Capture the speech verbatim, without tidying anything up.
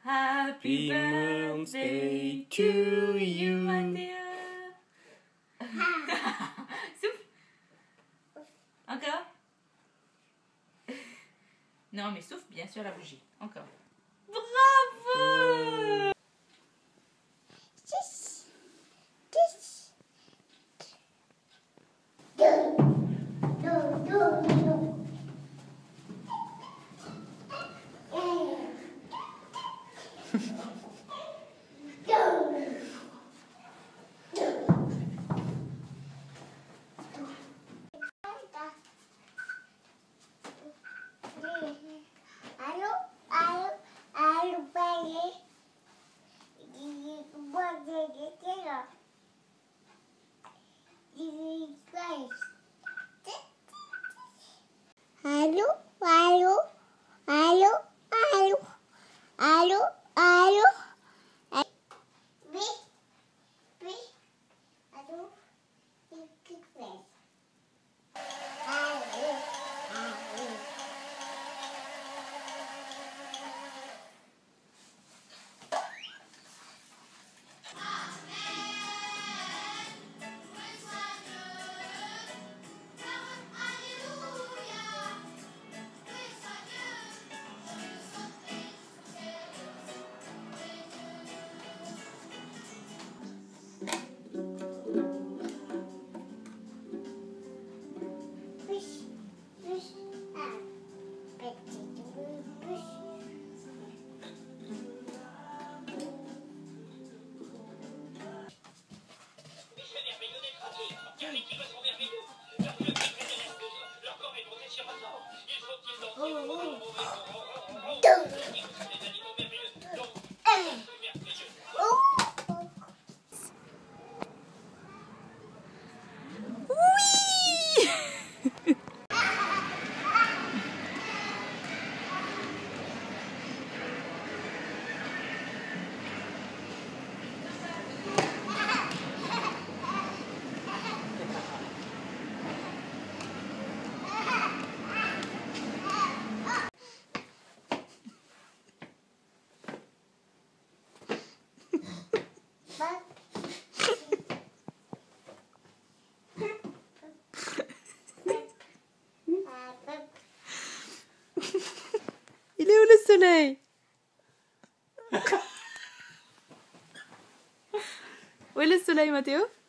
Happy birthday to you, Mathéo. Souffle. Encore. Non, mais souffle bien sûr la bougie. Encore. Bravo. Allô, allô, allô, allô, allô, allô. Oui, oui, allô, qu'est-ce que tu fais? Allô, allô. Il est où le soleil? Où est le soleil, Mathéo?